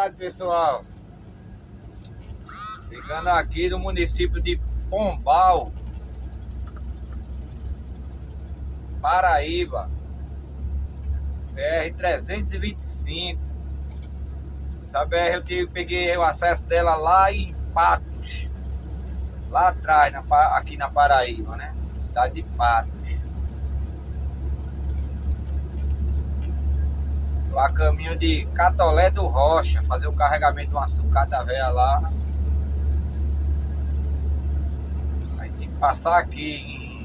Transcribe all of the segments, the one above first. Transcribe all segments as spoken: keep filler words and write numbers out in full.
tarde, pessoal. Ficando aqui no município de Pombal, Paraíba, B R trezentos e vinte e cinco. Essa B R eu tive, peguei o acesso dela lá em Patos, lá atrás, na, aqui na Paraíba, né? Cidade de Patos. A caminho de Catolé do Rocha, fazer o carregamento de uma sucata velha lá. Aí tem que passar aqui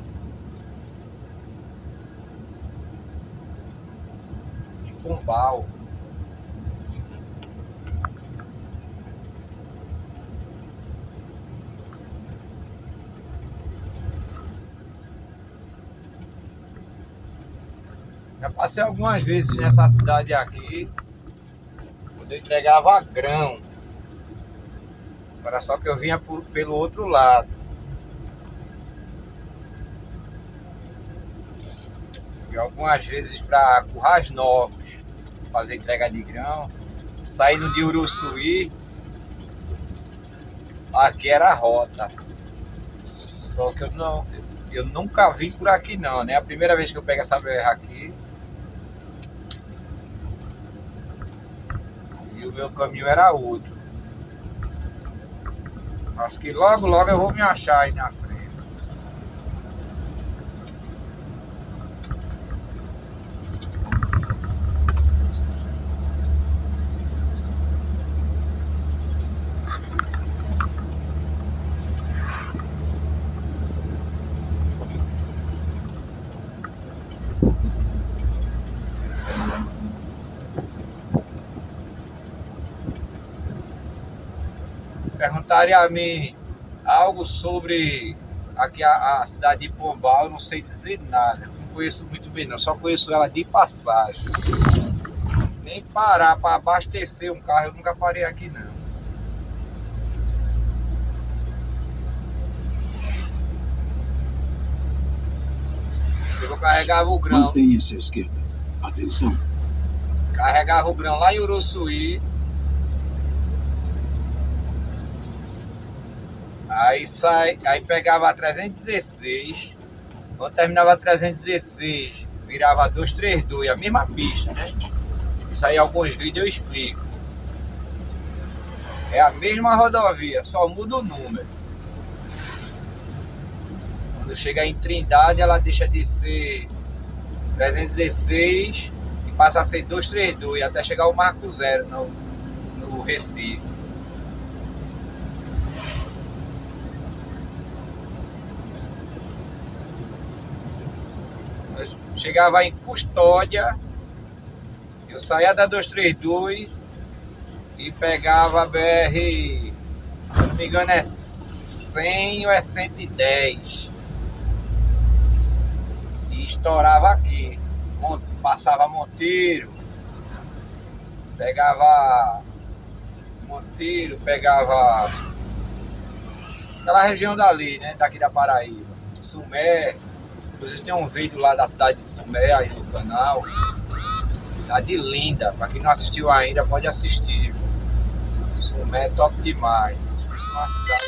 em, em Pombal. Já passei algumas vezes nessa cidade aqui, quando eu entregava grão. Era só que eu vinha por, pelo outro lado. E algumas vezes para Currais Novos, fazer entrega de grão. Saindo de Uruçuí, aqui era a rota. Só que eu não, eu nunca vim por aqui não, né? A primeira vez que eu pego essa B R aqui. E o meu caminho era outro. Acho que logo, logo eu vou me achar aí na frente. Perguntaria a mim algo sobre aqui a, a cidade de Pombal, eu não sei dizer nada, não conheço muito bem não, só conheço ela de passagem. Nem parar para abastecer um carro eu nunca parei aqui não. Se eu carregava o grão, mantenha-se à esquerda, atenção, carregava o grão lá em Uruçuí. Aí, sai, aí pegava a trezentos e dezesseis, quando terminava a trezentos e dezesseis, virava duzentos e trinta e dois, a mesma pista, né? Isso aí, alguns vídeos eu explico. É a mesma rodovia, só muda o número. Quando chega em Trindade, ela deixa de ser trezentos e dezesseis e passa a ser duzentos e trinta e dois, até chegar ao Marco Zero no, no Recife. Chegava em Custódia, eu saía da duzentos e trinta e dois e pegava a B R, se não me engano é cem ou é cento e dez, e estourava aqui, passava Monteiro, pegava Monteiro, pegava aquela região dali, né, daqui da Paraíba, Sumé. Inclusive tem um vídeo lá da cidade de Sumé aí no canal. Cidade linda, para quem não assistiu ainda pode assistir. Sumé é top demais. Isso é uma cidade.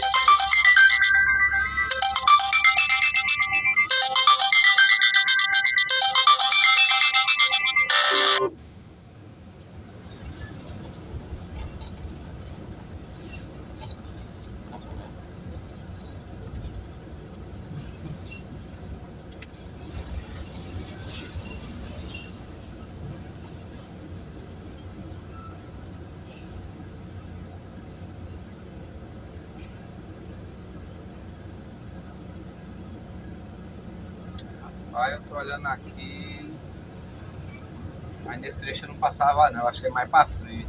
Aí eu tô olhando aqui, mas nesse trecho eu não passava não, acho que é mais pra frente.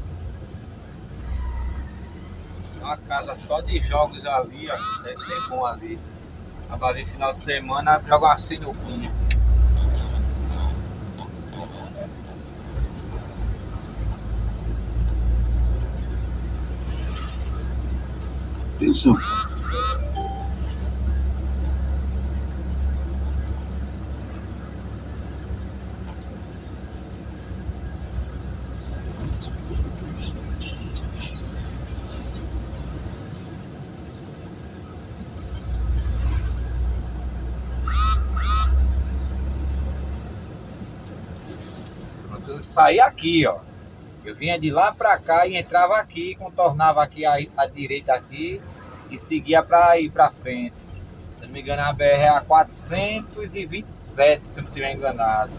Tem uma casa só de jogos ali, ó, deve ser bom ali. Agora no final de semana joga uma sinuquinha. atenção, Eu saí aqui, ó. Eu vinha de lá pra cá e entrava aqui, contornava aqui a, a direita aqui e seguia pra ir pra frente. Se não me engano, a B R é a quatrocentos e vinte e sete, se eu não estiver enganado.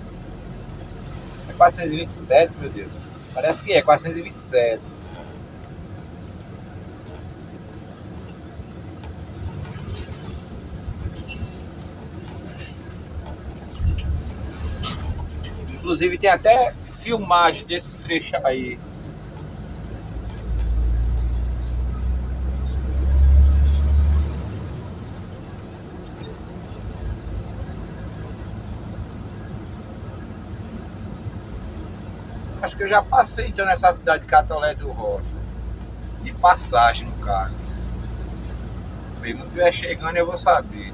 É quatrocentos e vinte e sete, meu Deus. Parece que é quatrocentos e vinte e sete. Inclusive tem até filmagem desse trecho aí. Acho que eu já passei então nessa cidade de Catolé do Rocha. De passagem no carro. Se não estiver chegando eu vou saber.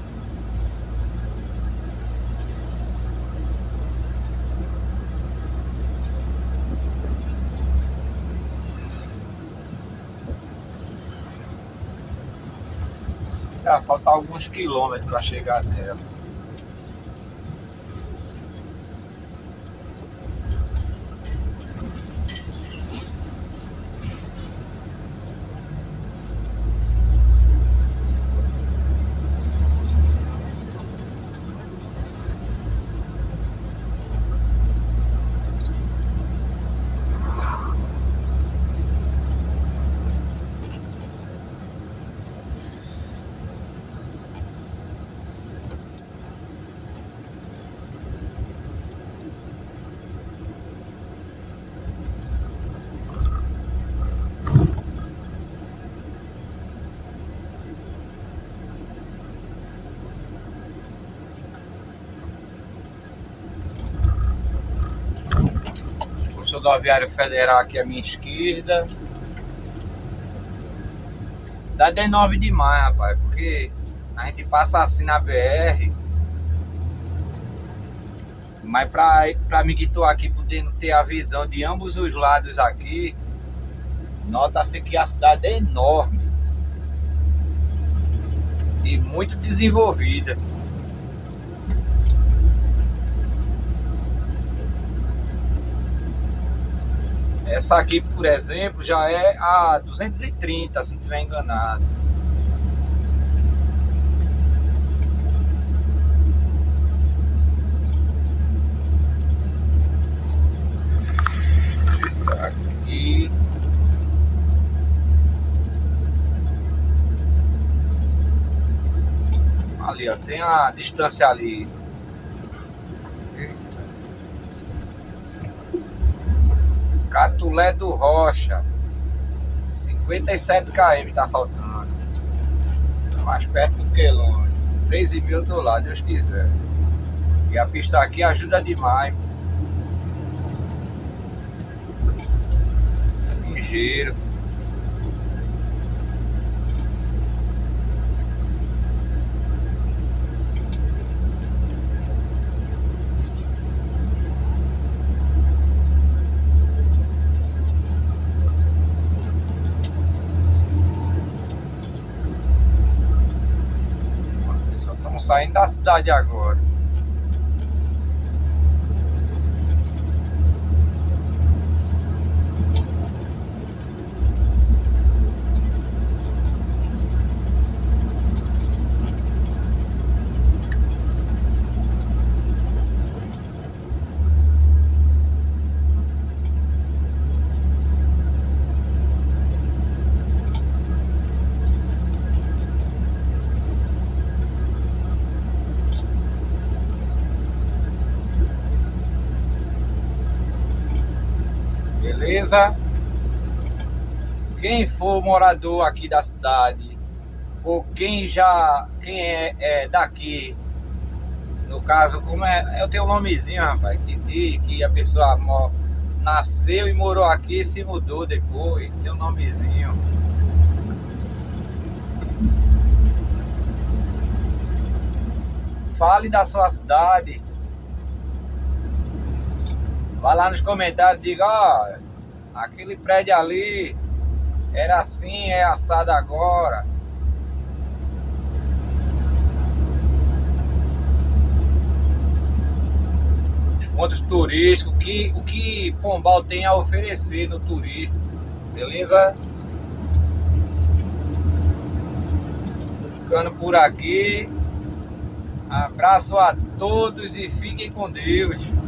Já falta alguns quilômetros para chegar nela. Rodoviário Federal aqui à minha esquerda. Cidade é nove de maio, rapaz, porque a gente passa assim na B R. Mas pra, pra mim que tô aqui podendo ter a visão de ambos os lados aqui, nota-se que a cidade é enorme e muito desenvolvida. Essa aqui, por exemplo, já é a duzentos e trinta, se não estiver enganado. Aqui. Ali, ó, tem a distância ali. Catolé do Rocha, cinquenta e sete quilômetros tá faltando. Mais perto do que longe. treze mil do lado, Deus quiser. E a pista aqui ajuda demais. Ligeiro. Saindo da cidade agora. Beleza? Quem for morador aqui da cidade, ou quem já quem é, é daqui, no caso, como é, eu tenho um nomezinho, rapaz, que diz que a pessoa mo, nasceu e morou aqui e se mudou depois, tem um nomezinho. Fale da sua cidade. Vá lá nos comentários e diga, ó, aquele prédio ali era assim, é assado agora. Os pontos turísticos, que, o que Pombal tem a oferecer no turismo, beleza? Ficando por aqui. Abraço a todos e fiquem com Deus.